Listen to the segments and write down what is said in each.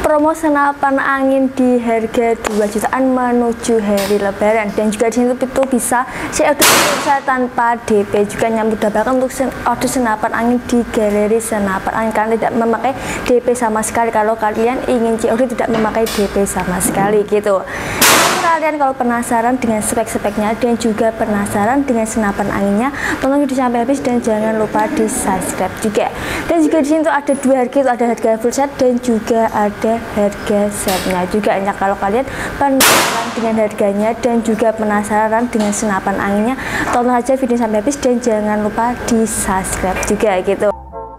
promo senapan angin di harga 2 jutaan menuju hari lebaran. Dan juga di sini itu bisa COD tanpa DP, juga nyambut dabakan untuk order senapan angin di galeri senapan angin. Kalian tidak memakai DP sama sekali kalau kalian ingin COD tidak memakai DP sama sekali gitu. Kalian kalau penasaran dengan spek-speknya dan juga penasaran dengan senapan anginnya, tonton video sampai habis dan jangan lupa di subscribe juga. Dan juga di sini tuh ada dua harga, itu ada harga full set dan juga ada harga setnya juga. Ya, kalau kalian penasaran dengan harganya dan juga penasaran dengan senapan anginnya, tonton aja video sampai habis dan jangan lupa di subscribe juga gitu.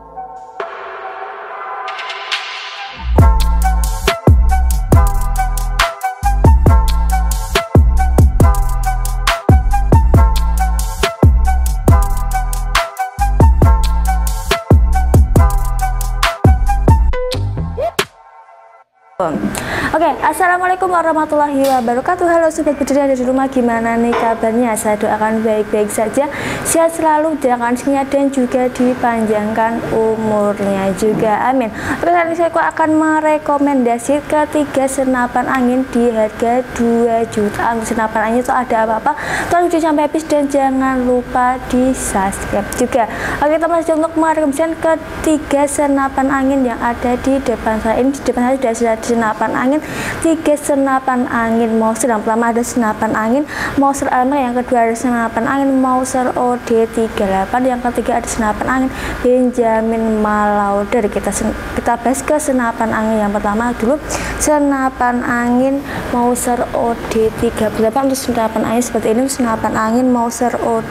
Oke, assalamualaikum warahmatullahi wabarakatuh. Halo sobat berdiri ada di rumah, gimana nih kabarnya? Saya doakan baik-baik saja, sehat selalu, jangan senyap dan juga dipanjangkan umurnya juga, amin. Oke, kali ini saya akan merekomendasi ketiga senapan angin di harga 2 juta. Senapan angin itu ada apa-apa? Tonton video sampai habis dan jangan lupa di subscribe juga. Oke, teman-teman, untuk merekomendasikan ketiga senapan angin yang ada di depan saya ini. Di depan saya sudah senapan angin, 3 senapan angin Mauser. Yang pertama ada senapan angin Mauser Armor, yang kedua ada senapan angin Mauser OD38, yang ketiga ada senapan angin Benjamin Malauder. Kita bahas ke senapan angin yang pertama dulu, senapan angin Mauser OD38. Untuk senapan angin seperti ini, senapan angin Mauser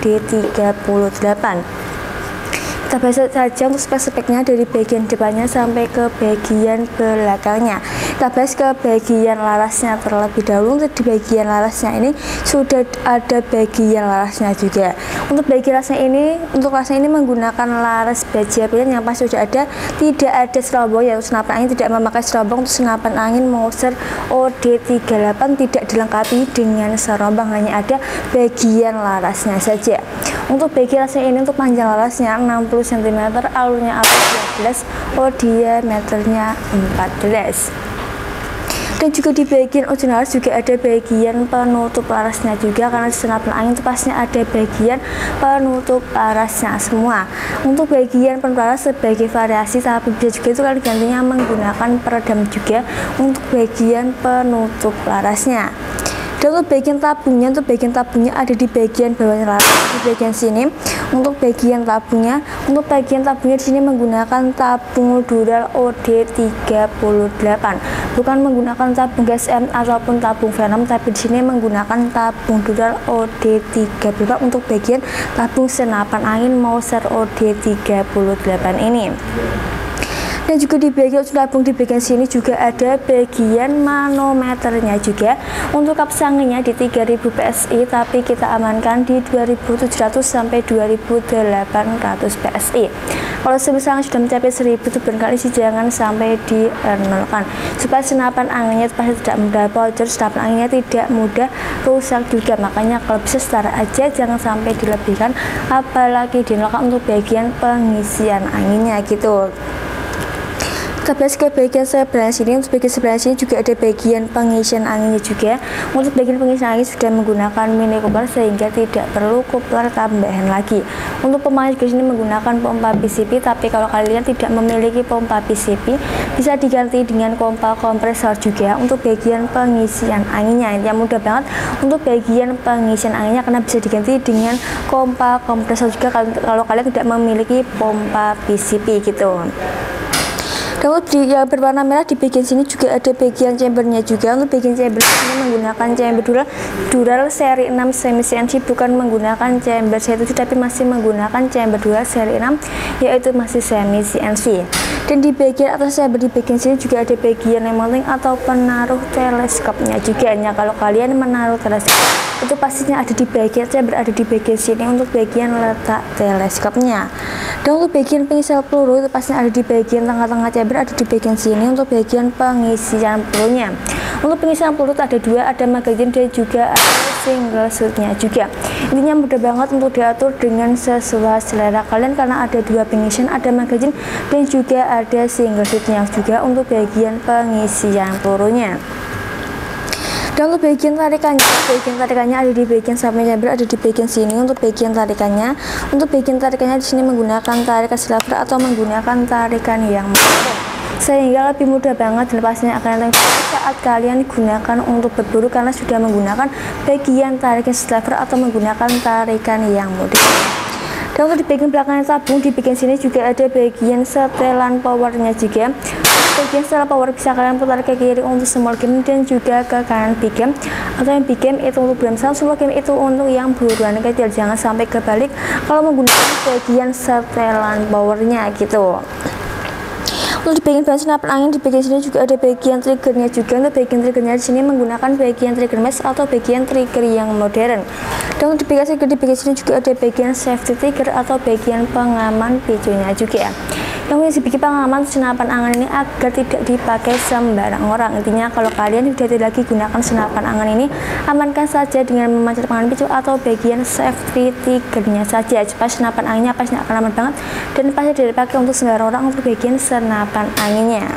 OD38. Kita bahas saja untuk spek-speknya dari bagian depannya sampai ke bagian belakangnya. Kita bahas ke bagian larasnya terlebih dahulu. Untuk di bagian larasnya ini sudah ada bagian larasnya juga. Untuk bagian larasnya ini, menggunakan laras baja pilihan yang pasti sudah ada, tidak ada serobong. Yang senapan angin tidak memakai serobong. Untuk senapan angin Mauser OD38 tidak dilengkapi dengan serobong, hanya ada bagian larasnya saja. Untuk bagian larasnya ini, untuk panjang larasnya 60 cm, alurnya 12, diameternya 14. Dan juga di bagian ujung laras juga ada bagian penutup larasnya juga, karena senapan angin itu pastinya ada bagian penutup larasnya semua. Untuk bagian penutup laras sebagai variasi, tapi bisa juga itu kalian gantinya menggunakan peredam juga untuk bagian penutup larasnya. Dan untuk bagian tabungnya, ada di bagian bawahnya laras, di bagian sini. Untuk bagian tabungnya di sini menggunakan tabung dural OD38, bukan menggunakan tabung gas M ataupun tabung Venom, tapi di sini menggunakan tabung dural OD38 untuk bagian tabung senapan angin Mauser OD38 ini. Dan juga di bagian tabung di bagian sini juga ada bagian manometernya juga. Untuk kapsanginya di 3000 PSI, tapi kita amankan di 2700 sampai 2800 PSI. Kalau semisal sudah mencapai 1000 itu barangkali sih jangan sampai di-nolkan, supaya senapan anginnya pasti tidak mudah bocor, senapan anginnya tidak mudah rusak juga. Makanya kalau bisa setara aja, jangan sampai dilebihkan, apalagi di-nolkan untuk bagian pengisian anginnya gitu. Kita bahas ke bagian sebelah sini. Untuk bagian sebelah sini juga ada bagian pengisian anginnya juga. Untuk bagian pengisian angin sudah menggunakan mini coupler sehingga tidak perlu coupler tambahan lagi. Untuk pompanya juga sini menggunakan pompa PCP, tapi kalau kalian tidak memiliki pompa PCP bisa diganti dengan pompa kompresor juga. Untuk bagian pengisian anginnya yang mudah banget, untuk bagian pengisian anginnya karena bisa diganti dengan pompa kompresor juga kalau kalian tidak memiliki pompa PCP gitu. Lalu yang berwarna merah di bagian sini juga ada bagian chambernya juga. Untuk bagian chamber ini menggunakan chamber dural seri 6 semi CNC, bukan menggunakan chamber C7 tapi masih menggunakan chamber dural seri 6, yaitu masih semi CNC. Dan di bagian atas chamber di bagian sini juga ada bagian mounting atau penaruh teleskopnya juga. Kalau kalian menaruh teleskop itu pastinya ada di bagian chamber, ada di bagian sini untuk bagian letak teleskopnya. Dan untuk bagian pengisal peluru itu pastinya ada di bagian tengah-tengah chamber chamber ada di bagian sini untuk bagian pengisian pelurunya. Untuk pengisian peluru ada dua, ada magazine dan juga ada single shootnya juga. Intinya mudah banget untuk diatur dengan sesuai selera kalian karena ada dua pengisian, ada magazine dan juga ada single shootnya juga untuk bagian pengisian pelurunya. Dan untuk bagian tarikannya ada di bagian samping chamber, ada di bagian sini untuk bagian tarikannya. Untuk bagian tarikannya di sini menggunakan tarikan silver atau menggunakan tarikan yang modern, sehingga lebih mudah banget dan pastinya akan saat kalian gunakan untuk berburu karena sudah menggunakan bagian tarikan silver atau menggunakan tarikan yang modern. Dan untuk di bagian belakangnya tabung, di bagian sini juga ada bagian setelan powernya juga. Bagian setelan power bisa kalian putar ke kiri untuk small game dan juga ke kanan big game, atau yang big game itu untuk beramsal, small game itu untuk yang buruan kecil. Jangan sampai kebalik kalau menggunakan bagian setelan powernya gitu. Untuk di bagian bahan senapan angin, di bagian sini juga ada bagian triggernya juga. Untuk bagian triggernya di sini menggunakan bagian trigger mesh atau bagian trigger yang modern. Dan untuk di bagian sini juga ada bagian safety trigger atau bagian pengaman picunya juga. Yang dibikin pengaman senapan angin ini agar tidak dipakai sembarang orang. Intinya kalau kalian sudah tidak lagi gunakan senapan angin ini, amankan saja dengan memancar pengaman picu atau bagian safety triggernya saja. Supaya senapan anginnya pasti akan aman banget dan pasti tidak dipakai untuk sembarang orang untuk bagian senapan anginnya.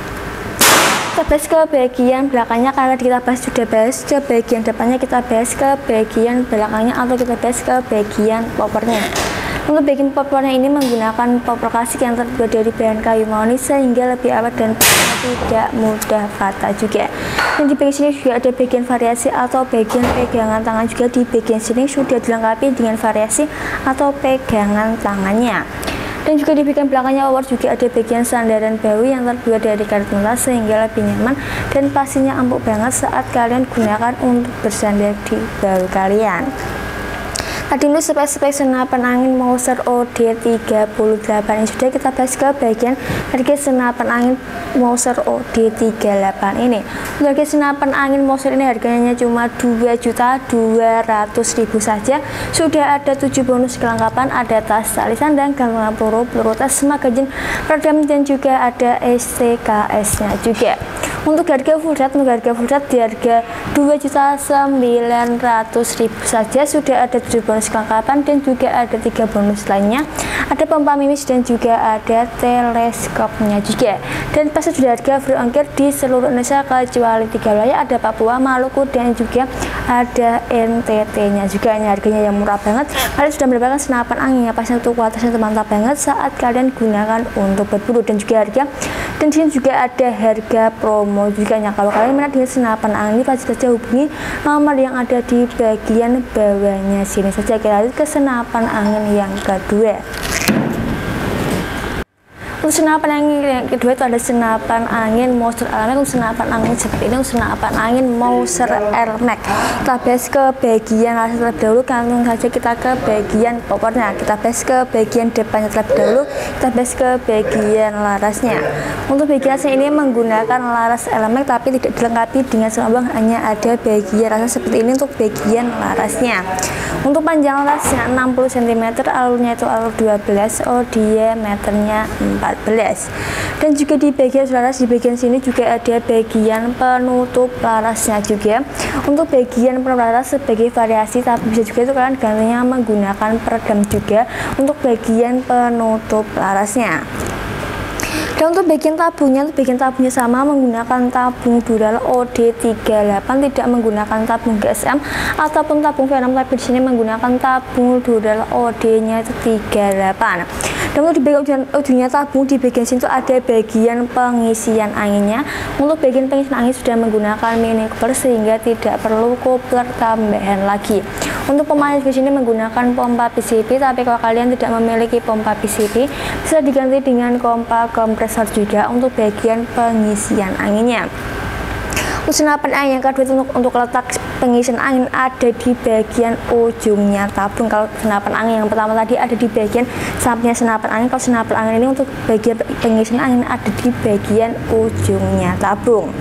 Kita bahas ke bagian belakangnya karena kita sudah bahas ke bagian depannya, kita bahas ke bagian belakangnya atau kita bahas ke bagian poppernya. Untuk bagian poppernya ini menggunakan popper klasik yang terbuat dari bahan kayu mahoni sehingga lebih awet dan tidak mudah patah juga. Dan di bagian sini juga ada bagian variasi atau bagian pegangan tangan juga. Di bagian sini sudah dilengkapi dengan variasi atau pegangan tangannya. Dan juga di bagian belakangnya popper juga ada bagian sandaran bahu yang terbuat dari karet melas sehingga lebih nyaman dan pastinya empuk banget saat kalian gunakan untuk bersandar di bahu kalian. Tadi itu spek senapan angin Mauser OD38 ini sudah kita bahas ke bagian harga senapan angin Mauser OD38 ini. Untuk harga senapan angin Mauser ini harganya cuma 2.200.000 saja. Sudah ada 7 bonus kelengkapan, ada tas tali sandang, gantungan peluru tas, magazine, peredam dan juga ada STKS nya juga. Untuk harga full set di harga 2.900.000 saja. Sudah ada 7 bonus kelengkapan dan juga ada 3 bonus lainnya, ada pompa mimis dan juga ada teleskopnya juga. Dan pasti sudah harga free ongkir di seluruh Indonesia kecuali 3 wilayah, ada Papua, Maluku dan juga ada NTT nya juga. Ini harganya yang murah banget, kalian sudah mendapatkan senapan angin yang pasti untuk kualitasnya mantap banget saat kalian gunakan untuk berburu. Dan juga harga, dan di sini juga ada harga promo juga. Kalau kalian minat dengan senapan angin ini pasti saja hubungi nomor yang ada di bagian bawahnya sini saja. Kita lanjut ke senapan angin yang kedua. Untuk senapan angin yang kedua itu ada senapan angin Mauser Air Max. Untuk senapan angin seperti ini, senapan angin Mauser Air Max. Kita bahas ke bagian laras terlebih dahulu, langsung saja kita ke bagian poppernya. Kita bahas ke bagian depannya terlebih dahulu, kita bahas ke bagian larasnya. Untuk bagian ini menggunakan laras Air Max tapi tidak dilengkapi dengan selambang, hanya ada bagian laras seperti ini untuk bagian larasnya. Untuk panjang larasnya 60 cm, alurnya itu alur 12, diameternya 14. Dan juga di bagian laras, di bagian sini juga ada bagian penutup larasnya juga. Untuk bagian penutup laras sebagai variasi, tapi bisa juga itu kalian gantinya menggunakan peredam juga untuk bagian penutup larasnya. Dan untuk bagian tabungnya sama, menggunakan tabung Dural OD38, tidak menggunakan tabung GSM ataupun tabung V6, tapi di sini menggunakan tabung Dural OD-nya itu 38. Dan untuk di bagian ujungnya tabung, di bagian sini ada bagian pengisian anginnya. Untuk bagian pengisian angin sudah menggunakan mini coupler sehingga tidak perlu coupler tambahan lagi. Untuk pompa di sini menggunakan pompa PCP, tapi kalau kalian tidak memiliki pompa PCP bisa diganti dengan pompa kompresor juga untuk bagian pengisian anginnya. Untuk senapan angin yang kedua itu untuk letak pengisian angin ada di bagian ujungnya tabung. Kalau senapan angin yang pertama tadi ada di bagian sampingnya senapan angin, kalau senapan angin ini untuk bagian pengisian angin ada di bagian ujungnya tabung.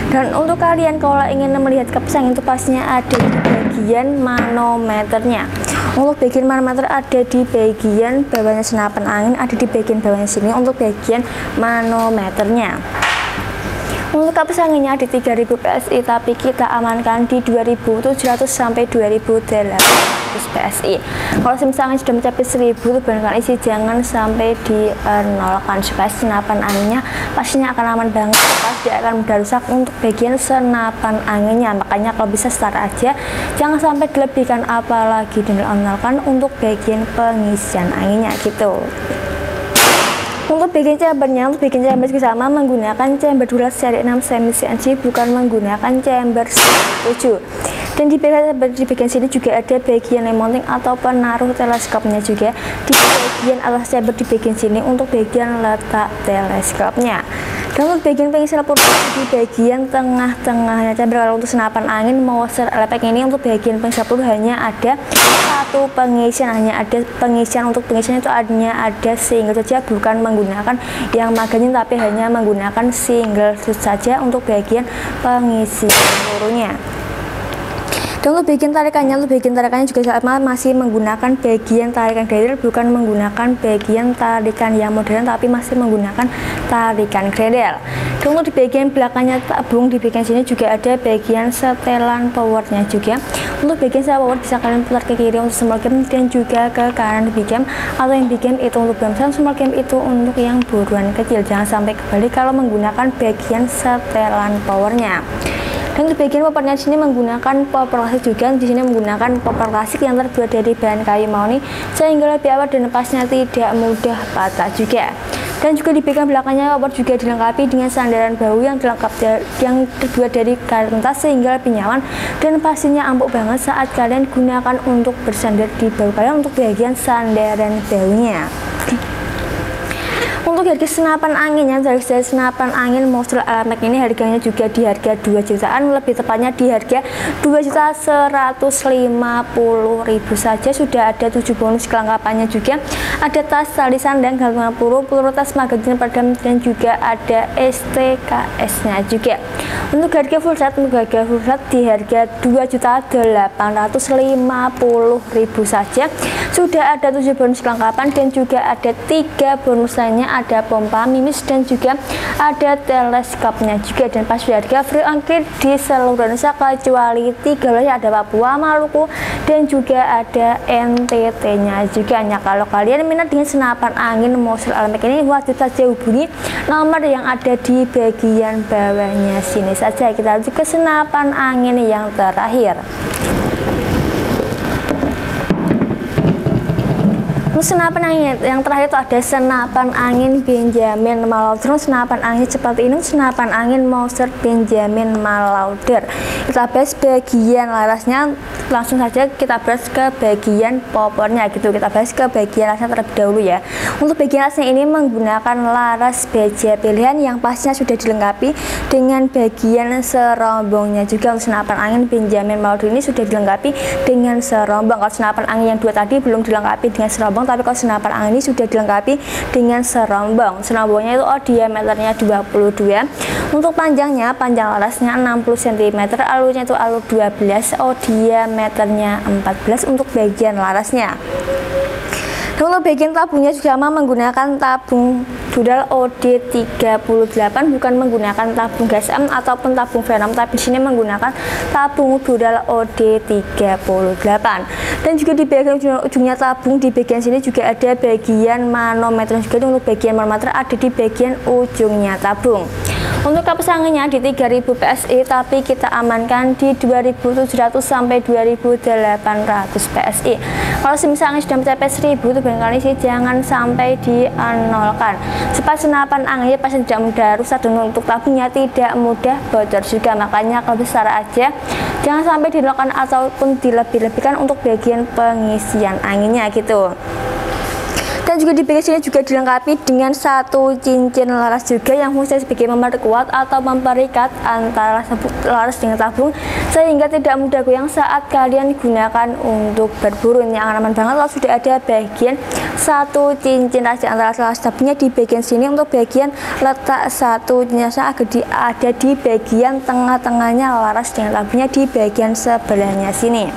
Dan untuk kalian kalau ingin melihat kipas angin itu pastinya ada di bagian manometernya. Untuk bagian manometer ada di bagian bawahnya senapan angin, ada di bagian bawahnya sini untuk bagian manometernya. Untuk kipas anginnya di 3000 PSI, tapi kita amankan di 2700 sampai 2800 PSI. Kalau misalnya sudah mencapai 1000 itu barangkali isi jangan sampai di nolkan, supaya senapan anginnya pastinya akan aman banget, pasti akan mudah rusak untuk bagian senapan anginnya. Makanya kalau bisa start aja, jangan sampai dilebihkan apalagi dinolkan untuk bagian pengisian anginnya gitu. Untuk bagian chambernya, untuk bagian chamber sama menggunakan chamber dual seri 6 semi CNC, bukan menggunakan chamber 7. Dan di bagian sini juga ada bagian mounting atau penaruh teleskopnya juga di bagian atas chamber di bagian sini untuk bagian letak teleskopnya. Dan untuk bagian pengisian pulsa di bagian tengah-tengahnya chamber. Kalau untuk senapan angin Mouser Elepek ini untuk bagian pengisian pulsa hanya ada satu pengisian, untuk pengisian itu ada single saja, bukan menggunakan yang magazine, tapi hanya menggunakan single shoot saja untuk bagian pengisian pelurunya. Dan untuk bagian tarikannya juga sama, masih menggunakan bagian tarikan grendel, bukan menggunakan bagian tarikan yang modern, tapi masih menggunakan tarikan grendel. Dan untuk di bagian belakangnya tabung, di bagian sini juga ada bagian setelan powernya juga. Untuk bagian setelan power bisa kalian putar ke kiri untuk small game dan juga ke kanan big game, atau yang big game itu untuk besar, small game itu untuk yang buruan kecil. Jangan sampai kebalik kalau menggunakan bagian setelan powernya. Dan untuk bagian poppernya di sini menggunakan popper klasik juga. Di sini menggunakan popper klasik yang terbuat dari bahan kayu mahoni sehingga lebih awet dan lepasnya tidak mudah patah juga. Dan juga di bagian belakangnya popper juga dilengkapi dengan sandaran bahu yang terbuat dari karet entas sehingga lebih nyaman dan pastinya empuk banget saat kalian gunakan untuk bersandar di bahu kalian untuk bagian sandaran bahunya. Untuk harga senapan anginnya, dari senapan angin Mouser Elepek ini harganya juga di harga 2 jutaan, lebih tepatnya di harga 2.150.000 saja. Sudah ada 7 bonus kelengkapannya juga, ada tas, tali sandang, gantungan peluru, tas magazine peredam, dan juga ada STKS nya juga. Untuk harga full set di harga 2.850.000 saja. Sudah ada 7 bonus kelengkapan dan juga ada 3 bonus lainnya, ada pompa mimis dan juga ada teleskopnya juga. Dan pas harga free ongkir di seluruh Indonesia kecuali 3 wilayah, ada Papua, Maluku, dan juga ada NTT nya juga. Kalau kalian minat dengan senapan angin Mouser Elepek ini, wajib saja hubungi nomor yang ada di bagian bawahnya sini saja. Kita lanjut ke senapan angin yang terakhir. Senapan angin yang terakhir itu ada senapan angin Benjamin Malauder. Senapan angin seperti ini, senapan angin Mouser Benjamin Malauder. Kita bahas bagian larasnya, langsung saja kita bahas ke bagian poppernya gitu. Kita bahas ke bagian larasnya terlebih dahulu ya. Untuk bagian larasnya ini menggunakan laras baja pilihan yang pastinya sudah dilengkapi dengan bagian serombongnya juga. Untuk senapan angin Benjamin Malauder ini sudah dilengkapi dengan serombong. Kalau senapan angin yang 2 tadi belum dilengkapi dengan serombong, tapi kalau senapan angin ini sudah dilengkapi dengan serombong. Serombongnya itu diameternya 22. Untuk panjang larasnya 60 cm, alurnya itu alur 12, diameternya 14 untuk bagian larasnya. Dan untuk bagian tabungnya juga sama, menggunakan tabung Dural OD38, bukan menggunakan tabung GSM ataupun tabung Venom, tapi di sini menggunakan tabung Dural OD38. Dan juga di bagian ujungnya tabung, di bagian sini juga ada bagian manometer juga. Untuk bagian manometer ada di bagian ujungnya tabung. Untuk kipas anginnya di 3000 PSI, tapi kita amankan di 2700 sampai 2800 PSI. Kalau misalnya sudah mencapai 1000 itu barangkali sih jangan sampai di-nolkan, supaya senapan anginnya pasti tidak mudah rusak dan untuk tabungnya tidak mudah bocor juga. Makanya kalau besar aja jangan sampai di-nolkan ataupun dilebih-lebihkan untuk bagian pengisian anginnya gitu. Dan Dan juga di bagian sini juga dilengkapi dengan satu cincin laras juga yang fungsinya sebagai memperkuat atau memperikat antara laras dengan tabung sehingga tidak mudah goyang saat kalian gunakan untuk berburu. Ini aman banget. Lalu sudah ada bagian satu cincin raja antara laras tabungnya di bagian sini. Untuk bagian letak satu cincin ada di bagian tengah-tengahnya laras dengan tabungnya di bagian sebelahnya sini.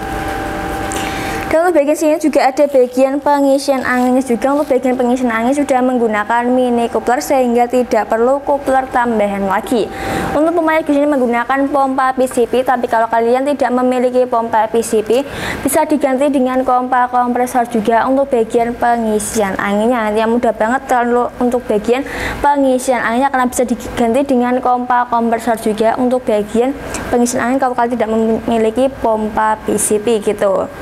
Dan untuk bagian sini juga ada bagian pengisian anginnya juga. Untuk bagian pengisian angin sudah menggunakan mini coupler sehingga tidak perlu coupler tambahan lagi. Untuk pompa di sini menggunakan pompa PCP, tapi kalau kalian tidak memiliki pompa PCP bisa diganti dengan pompa kompresor juga untuk bagian pengisian anginnya. Yang mudah banget kalau untuk bagian pengisian anginnya karena bisa diganti dengan pompa kompresor juga untuk bagian pengisian angin kalau kalian tidak memiliki pompa PCP gitu.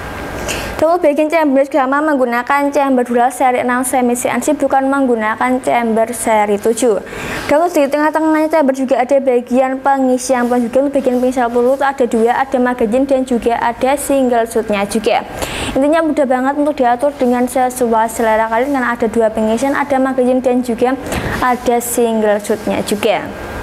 Untuk bagian chamber sama menggunakan chamber dual seri 6 semi CNC, bukan menggunakan chamber seri 7. Dan di tengah-tengahnya chamber juga ada bagian pengisian peluru juga. Untuk bagian pengisian peluru ada dua, ada magazine dan juga ada single shootnya juga. Intinya mudah banget untuk diatur dengan sesuai selera kalian karena ada dua pengisian, ada magazine dan juga ada single shootnya juga.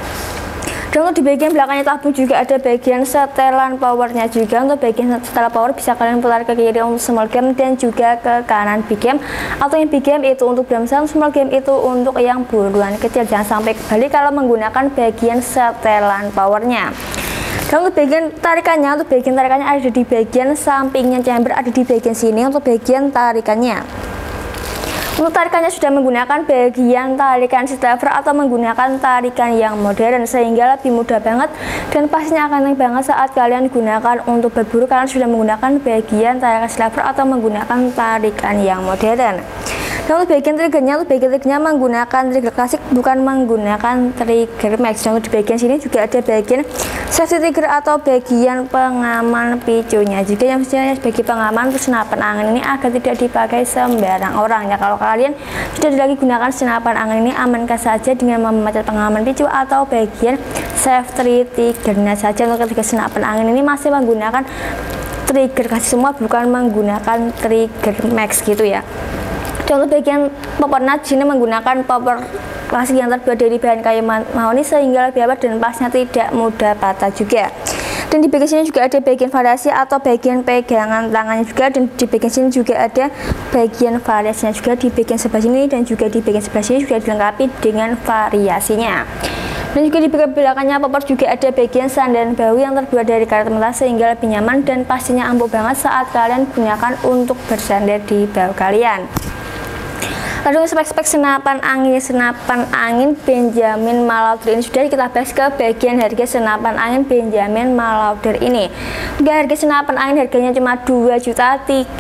Dan untuk di bagian belakangnya tabung juga ada bagian setelan powernya juga. Untuk bagian setelan power bisa kalian putar ke kiri untuk small game dan juga ke kanan big game, atau yang big game itu untuk besar, small game itu untuk yang buruan kecil. Jangan sampai kebalik kalau menggunakan bagian setelan powernya. Dan untuk bagian tarikannya ada di bagian sampingnya chamber, ada di bagian sini untuk bagian tarikannya. Untuk tarikannya sudah menggunakan bagian tarikan sliver atau menggunakan tarikan yang modern sehingga lebih mudah banget dan pastinya akan enak banget saat kalian gunakan untuk berburu. Kalian sudah menggunakan bagian tarikan sliver atau menggunakan tarikan yang modern. Dan untuk bagian triggernya menggunakan trigger klasik, bukan menggunakan trigger max. Dan di bagian sini juga ada bagian safety trigger atau bagian pengaman picunya juga yang sebenarnya sebagai pengaman untuk senapan angin ini agar tidak dipakai sembarang orang ya. Kalau kalian sudah lagi gunakan senapan angin ini, amankan saja dengan memencet pengaman picu atau bagian safety triggernya saja. Untuk ketika senapan angin ini masih menggunakan trigger kasih semua, bukan menggunakan trigger max gitu ya. Dan untuk bagian popper nut sini menggunakan popper klasik yang terbuat dari bahan kayu mahoni sehingga lebih awet dan pasnya tidak mudah patah juga. Dan di bagian sini juga ada bagian variasi atau bagian pegangan tangannya juga, dan di bagian sini juga ada bagian variasinya juga di bagian sebelah sini, dan juga di bagian sebelah sini juga dilengkapi dengan variasinya. Dan juga di bagian belakangnya popper juga ada bagian sandaran bahu yang terbuat dari karet mentah sehingga lebih nyaman dan pastinya ampuh banget saat kalian gunakan untuk bersandar di bahu kalian. Lalu spek-spek senapan angin Benjamin Malauder ini sudah kita bahas ke bagian harga senapan angin Benjamin Malauder ini. Harga senapan angin harganya cuma 2.300.000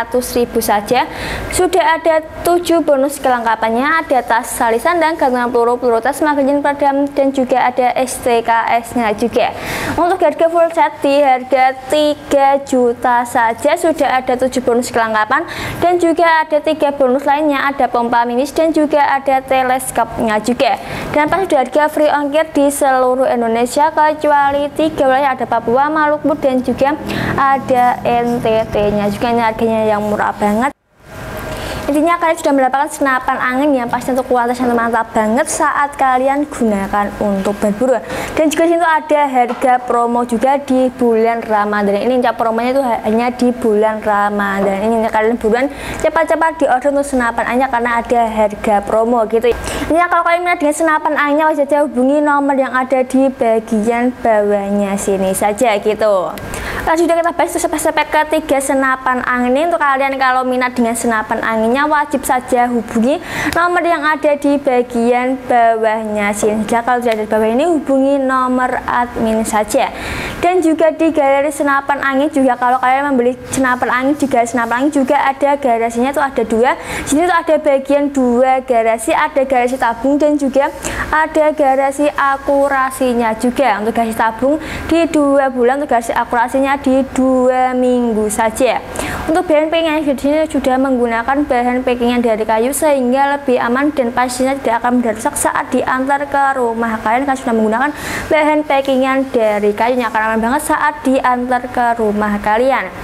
saja. Sudah ada 7 bonus kelengkapannya, ada tas tali sandang, gantungan peluru tas, magazin peredam, dan juga ada STKS-nya juga. Untuk harga full set di harga 3 juta saja sudah ada 7 bonus kelengkapan dan juga ada 3 bonus lainnya, ada pompa minis dan juga ada teleskopnya juga. Dan pas sudah harga free ongkir di seluruh Indonesia kecuali 3 wilayah, ada Papua, Maluku dan juga ada NTT-nya juga. Ini harganya yang murah banget. Intinya kalian sudah mendapatkan senapan angin yang pasti untuk kualitas yang mantap banget saat kalian gunakan untuk berburu. Dan juga di situ ada harga promo juga di bulan Ramadan ini. Promonya itu hanya di bulan Ramadan ini. Kalian buruan cepat-cepat di order untuk senapan anginnya karena ada harga promo gitu. Intinya kalau kalian minat dengan senapan anginnya wajib saja hubungi nomor yang ada di bagian bawahnya sini saja gitu. Lalu sudah kita bahas spek-spek ketiga senapan angin ini. Untuk kalian kalau minat dengan senapan anginnya wajib saja hubungi nomor yang ada di bagian bawahnya sini. Kalau sudah di bawah ini hubungi nomor admin saja. Dan juga di galeri senapan angin juga kalau kalian membeli senapan angin juga ada garasinya, itu ada 2. Sini tuh ada bagian 2 garasi, ada garasi tabung dan juga ada garasi akurasinya juga. Untuk garasi tabung di 2 bulan, untuk garasi akurasinya di 2 minggu saja. Untuk bahan packing di sini sudah menggunakan bahan packingan dari kayu sehingga lebih aman dan pastinya tidak akan mudah rusak saat diantar ke rumah kalian. Kan sudah menggunakan bahan packingan dari kayu yang akan aman banget saat diantar ke rumah kalian.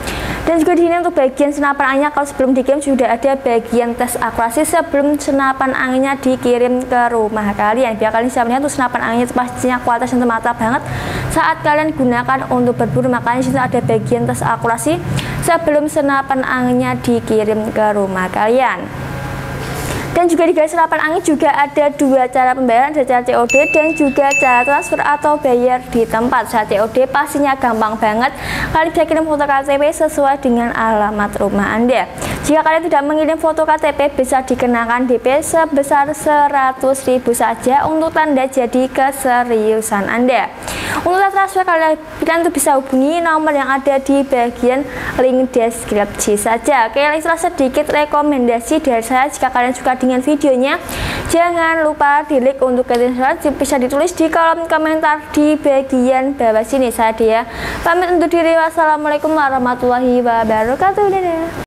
Dan juga di sini untuk bagian senapan anginnya, kalau sebelum dikirim sudah ada bagian tes akurasi sebelum senapan anginnya dikirim ke rumah kalian. Biar kalian bisa melihat untuk senapan anginnya itu pastinya kualitas yang mantap banget saat kalian gunakan untuk berburu. Makanya di sini ada bagian tes akurasi sebelum senapan anginnya dikirim ke rumah kalian. Dan juga di garis senapan angin juga ada dua cara pembayaran, ada cara COD dan juga cara transfer atau bayar di tempat. Saat COD pastinya gampang banget, kalian bisa kirim foto KTP sesuai dengan alamat rumah Anda. Jika kalian tidak mengirim foto KTP, bisa dikenakan DP sebesar 100.000 saja untuk tanda jadi keseriusan Anda. Untuk transfer kalian itu bisa hubungi nomor yang ada di bagian link deskripsi saja. Oke, itulah sedikit rekomendasi dari saya. Jika kalian suka dengan videonya, jangan lupa di like untuk kalian bisa ditulis di kolom komentar di bagian bawah sini. Saya Dia pamit untuk diri. Wassalamualaikum warahmatullahi wabarakatuh. Dadah.